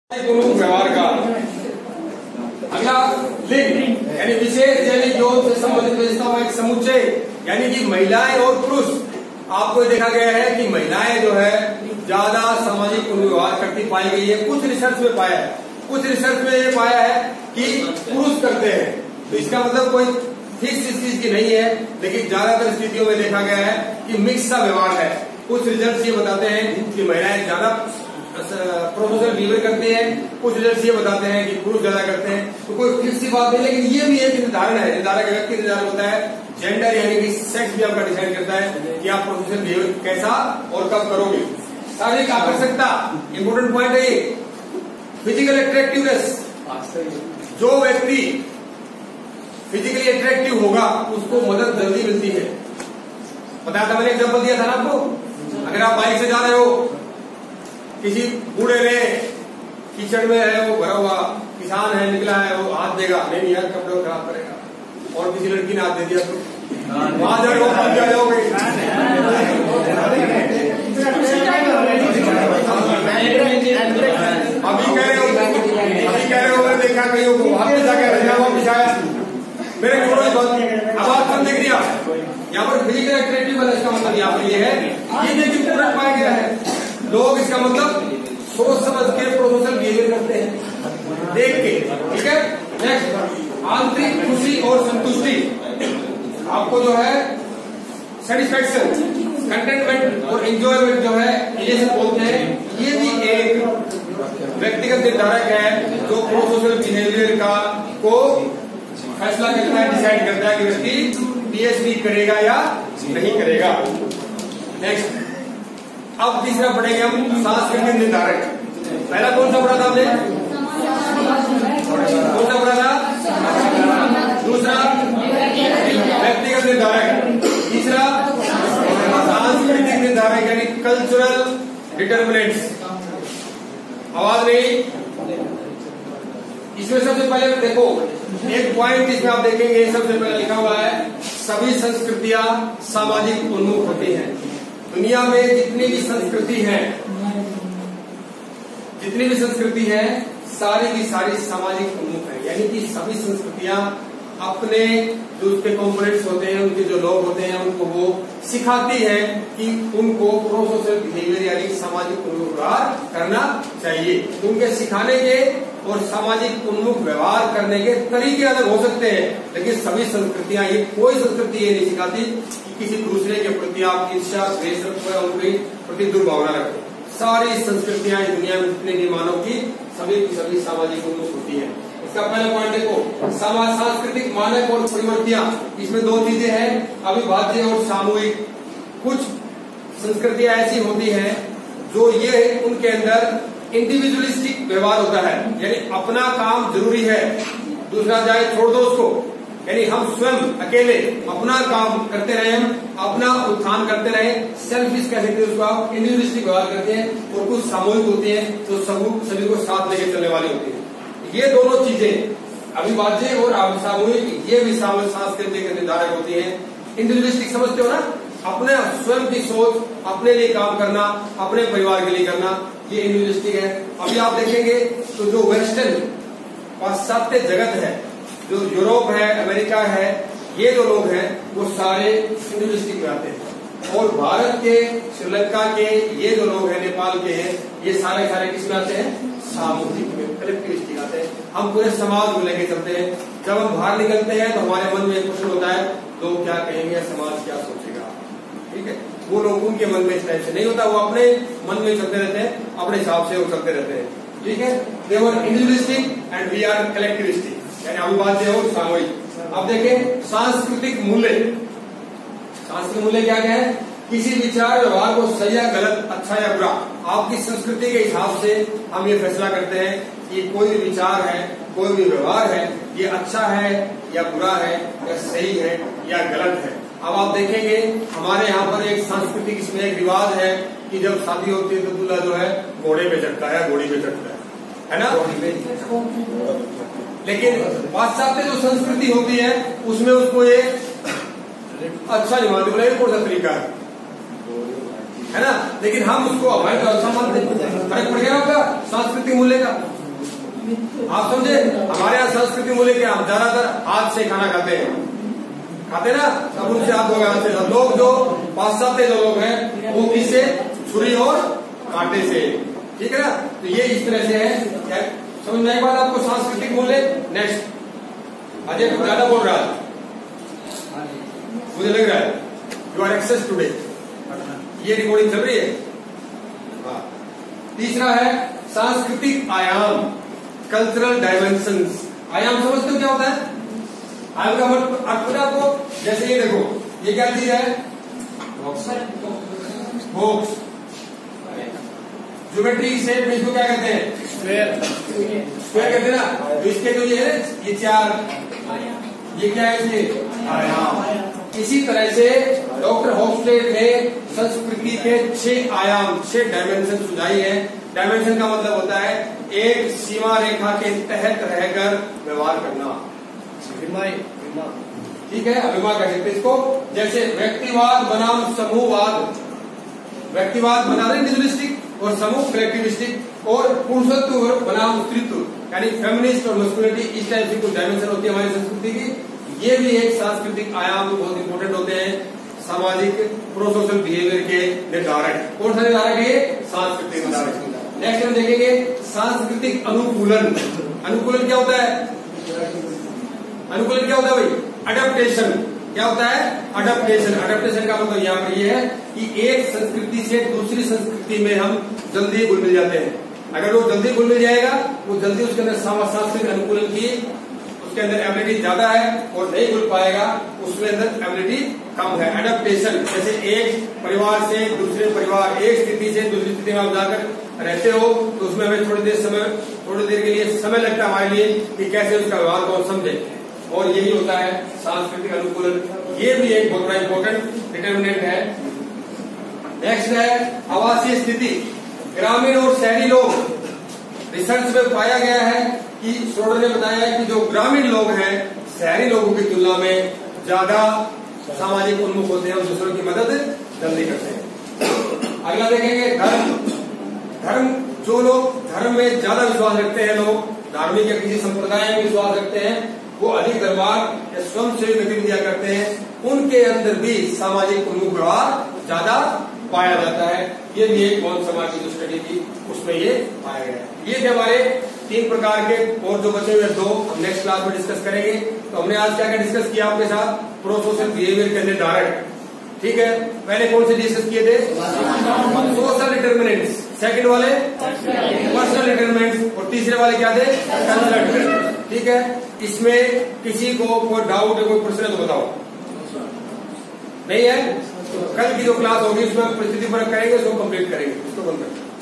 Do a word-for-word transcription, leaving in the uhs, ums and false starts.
व्यवहार का अगला लिंग यानी विशेष जैविक यौन से संबंधित विशेषताओं का एक समुच्चय यानी कि महिलाएं और पुरुष। आपको देखा गया है कि महिलाएं जो है ज्यादा सामाजिक व्यवहार करती पाई गई है। कुछ रिसर्च में पाया है कुछ रिसर्च में ये पाया है कि पुरुष करते हैं, तो इसका मतलब कोई फिक्स इस चीज की नहीं है, लेकिन ज्यादातर स्थितियों में देखा गया है कि मिक्स सा व्यवहार है। कुछ रिजल्ट ये बताते हैं कि महिलाएं ज्यादा प्रोफेशनल बिहेवियर करते हैं, कुछ रिजल्ट ये बताते हैं कि पुरुष ज्यादा करते हैं। तो कोई फिक्स सी बात नहीं, लेकिन ये भी एक निर्धारण है, निर्धारक व्यक्ति निर्धारण होता है। जेंडर यानी कि सेक्स भी आपका डिसाइड करता है कि आप प्रोफेशनल बिहेवियर कैसा और कब करोगे। शारीरिक आकर्षकता इंपोर्टेंट पॉइंट है ये। फिजिकल अट्रैक्टिवनेस, जो व्यक्ति फिजिकली अट्रैक्टिव होगा उसको मदद जल्दी मिलती है। बताया था मैंने, एग्जाम्पल दिया था ना आपको। अगर आप बाइक से जा रहे हो, किसी बूढ़े ने कीचड़ में है, वो भरा हुआ किसान है, निकला है, वो हाथ देगा, नहीं यार कपड़े को खराब करेगा, और किसी लड़की ने हाथ दे दिया तो वहां जाओगे जाओगे अभी कह रहे हो अभी कह रहे हो मैंने देखा कहीं हाथ में जाकर रखा हुआ पिछाया मेरे छोड़ो अब आप कम देख दिया। यहाँ पर फिजिकल अट्रैक्टिव वाला इसका मतलब यहाँ पर ये है, ये देखिए पूरा पाया गया है। लोग इसका मतलब सोच समझ के प्रोफेशनल बिहेवियर करते हैं देख के, ठीक है। नेक्स्ट, आंतरिक खुशी और संतुष्टि। आपको जो है सेटिस्फेक्शन, कंटेंटमेंट और एंजॉयमेंट जो है ये सब बोलते हैं। ये भी एक व्यक्तिगत निर्धारक है जो प्रोफेशनल बिहेवियर का को फैसला करता है, डिसाइड करता है कि व्यक्ति पीएचडी करेगा या नहीं करेगा। नेक्स्ट, अब तीसरा पढ़ेंगे हम सांस्कृतिक निर्धारक। पहला कौन सा पढ़ा था हमने? कौन सा पढ़ा था? दूसरा व्यक्तिगत निर्धारक, तीसरा सांस्कृतिक निर्धारक यानी कल्चरल डिटर्मिनेंट्स। आवाज नहीं। इसमें सबसे पहले देखो एक पॉइंट इसमें आप देखेंगे, सबसे पहले लिखा हुआ है सभी संस्कृतियां सामाजिक उन्मुख होती हैं। दुनिया में जितनी भी संस्कृति है जितनी भी संस्कृति है सारी की सारी सामाजिक उन्मुख है, यानी कि सभी संस्कृतियां अपने जो उसके कंपोनेंट्स होते हैं, उनके जो लोग होते हैं, उनको वो सिखाती है कि उनको प्रोसोशल बिहेवियर यानी सामाजिक उन्मुख व्यवहार करना चाहिए। उनके सिखाने के और सामाजिक उन्मुख व्यवहार करने के तरीके अलग हो सकते हैं, लेकिन सभी संस्कृतियां, ये कोई संस्कृति ये नहीं सिखाती कि किसी दूसरे के प्रति आप ईर्ष्या द्वेष रखो या उनके प्रति दुर्भावना रखो। सारी संस्कृतियां इस दुनिया में जितने भी मानव की सभी की सभी सामाजिक उन्मुख होती है। इसका पहला पॉइंट देखो, समाज सांस्कृतिक मानक और परिवर्तियां। इसमें दो चीजें हैं, अविभाज्य और सामूहिक। कुछ संस्कृतियां ऐसी होती हैं जो ये उनके अंदर इंडिविजुअलिस्टिक व्यवहार होता है, यानी अपना काम जरूरी है, दूसरा जाए छोड़ दो उसको, यानी हम स्वयं अकेले अपना काम करते रहे, अपना उत्थान करते रहे। सेल्फिश कह सकते हैं उसको आप, इंडिविजुअलिस्टिक व्यवहार करते हैं। और कुछ सामूहिक होती है जो सभी को साथ लेके चलने वाली होती है। ये दोनों चीजें अविभाज्य और सामूहिक, ये भी सांस्कृतिक निर्धारक होती है। इंडिविजुअलिस्टिक समझते हो ना, अपने स्वयं की सोच, अपने लिए काम करना, अपने परिवार के लिए करना, ये इंडिविजुअलिस्टिक है। अभी आप देखेंगे तो जो वेस्टर्न पाश्चात्य जगत है, जो यूरोप है, अमेरिका है, ये जो लोग हैं वो सारे इंडिविजुअलिस्टिक में आते हैं। और भारत के, श्रीलंका के ये जो लोग हैं, नेपाल के हैं, ये सारे सारे किस में आते हैं? सामूहिक में, कलेक्टिविस्टिक आते हैं। हम पूरे समाज को लेके चलते हैं। जब हम बाहर निकलते हैं तो हमारे मन में एक प्रश्न होता है, लोग क्या कहेंगे, समाज क्या सोचेगा, ठीक है। वो लोग उनके मन में इस टाइप से नहीं होता, वो अपने मन में चलते रहते हैं, अपने हिसाब से वो चलते रहते हैं, ठीक है। They were individualistic and we are collectivistic, यानी अविभाज्य और सामूहिक। अब देखें सांस्कृतिक मूल्य। सांस्कृतिक मूल्य क्या क्या है? किसी विचार व्यवहार को सही या गलत, अच्छा या बुरा, आपकी संस्कृति के हिसाब से हम ये फैसला करते हैं कि कोई भी विचार है, कोई भी व्यवहार है, ये अच्छा है या बुरा है, या सही है या गलत है। अब आप देखेंगे हमारे यहाँ पर एक सांस्कृतिक इसमें एक रिवाज है कि जब शादी होती है तो दूल्हा जो है घोड़े पे चढ़ता है, घोड़ी पे चढ़ता है, है ना। लेकिन पाश्चात्य जो संस्कृति होती है उसमें उसको ये अच्छा नहीं मानते, बोले कौन सा तरीका है, है ना। लेकिन हम उसको अवॉइड कर, फर्क पड़ गया आपका सांस्कृतिक मूल्य का। आप समझे? हमारे यहाँ संस्कृति मूल्य क्या, हम ज्यादातर हाथ से खाना खाते हैं, खाते ना, अब उनसे हाथ होगा हाथ से। लोग जो पाश्चात्य जो लोग हैं वो किससे, छुरी और कांटे से, ठीक है ना। तो ये इस तरह से है, क्या समझ में आए बात आपको? सांस्कृतिक मूल्य। नेक्स्ट, अजय कुछ ज्यादा बोल रहा है मुझे लग रहा है, यू आर एक्सेस टुडे, ये रिकॉर्डिंग चल रही है। हाँ, तीसरा है सांस्कृतिक आयाम, कल्चरल डायमेंशंस। आयाम समझते हो क्या होता है? आयाम का मतलब अर्थ पता आपको? जैसे ये देखो, ये क्या चीज है? बॉक्स। ज्योमेट्री शेप में इसको क्या कहते हैं? स्क्वायर। स्क्वायर कहते हैं ना। तो इसके जो ये है, ये चार, ये क्या है इसके? आयाम। इसी तरह से डॉक्टर हॉफस्टेड ने संस्कृति के छह आयाम, छह डायमेंशन सुझाई है। डायमेंशन का मतलब होता है एक सीमा रेखा के तहत रहकर व्यवहार करना, ठीक है, अभिमान कह सकते इसको। जैसे व्यक्तिवाद बनाम समूहवाद, व्यक्तिवाद बना रहे इंडिविजुअलिस्टिक और समूह कलेक्टिविस्टिक, और पुरुषत्व बनाम स्त्रीत्व यानी फेमिनिस्ट और मस्कुलिनिटी, इस टाइप की कुछ डायमेंशन होती है हमारी संस्कृति की। ये भी एक सांस्कृतिक आयाम बहुत इंपॉर्टेंट होते हैं सामाजिक प्रो सोशल बिहेवियर के निर्धारक। कौन सा निर्धारक है? सांस्कृतिक निर्धारक। नेक्स्ट हम देखेंगे सांस्कृतिक अनुकूलन। अनुकूलन क्या होता है? अनुकूलन क्या होता है भाई? अडेप्टेशन। क्या होता है? अडेप्टेशन। अडेप्टेशन का मतलब यहाँ पर ये है कि एक संस्कृति से दूसरी संस्कृति में हम जल्दी घुल मिल जाते हैं। अगर वो जल्दी घुल मिल जाएगा, वो जल्दी उसके अंदर सांस्कृतिक अनुकूलन की उसके अंदर एबिलिटी ज्यादा है, और नहीं घुल पाएगा उसमें अंदर एबिलिटी कम है। अडेप्टेशन, जैसे एक परिवार से दूसरे परिवार, एक स्थिति से दूसरी स्थिति में आप जाकर रहते हो तो उसमें हमें थोड़ी देर समय थोड़ी देर के लिए समय लगता है हमारे लिए कि कैसे उसका व्यवहार को समझे, और यही होता है सांस्कृतिक अनुकूलन। ये भी एक बहुत बड़ा इंपॉर्टेंट डिटर्मिनेंट है। नेक्स्ट है आवासीय स्थिति, ग्रामीण और शहरी लोग। रिसर्च में पाया गया है कि श्रोडर ने बताया है कि जो ग्रामीण लोग हैं शहरी लोगों की तुलना में ज्यादा सामाजिक उन्मुख होते हैं और दूसरों की मदद जल्दी करते हैं। अगला देखेंगे धर्म। धर्म, जो लोग धर्म में ज्यादा विश्वास रखते हैं, लोग धार्मिक या किसी संप्रदाय में विश्वास रखते हैं, वो अधिक दरबार या स्वयंसेवी गतिविधियां करते हैं, उनके अंदर भी सामाजिक उन्मुख व्यवहार ज्यादा पाया जाता है। ये भी एक बहुत समाज की जो स्टडी थी उसमें ये पाया गया है। ये थे हमारे तीन प्रकार के, और जो बचे हुए दो हम नेक्स्ट क्लास में डिस्कस करेंगे। तो हमने आज क्या क्या डिस्कस किया आपके साथ? प्रो सोशल बिहेवियर के निर्धारक, ठीक है। पहले कौन से डिस्कस किए थे? सोशल डिटर्मिनेंट्स, सेकंड वाले पर्सनल डिटर्मिनेंट्स, और तीसरे वाले क्या थे? कल्चरल डिटर्मिनेंट्स, ठीक है। इसमें किसी को कोई डाउट है, कोई प्रश्न है तो बताओ। नहीं है? कल की जो क्लास होगी उसमें परिस्थिति परख करेंगे, उसको कंप्लीट करेंगे, उसको बंद करेंगे।